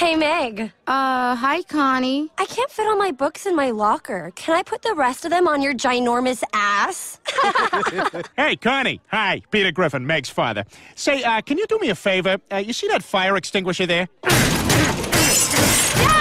Hey, Meg. Hi, Connie. I can't fit all my books in my locker. Can I put the rest of them on your ginormous ass? Hey, Connie. Hi, Peter Griffin, Meg's father. Say, can you do me a favor? You see that fire extinguisher there? Stop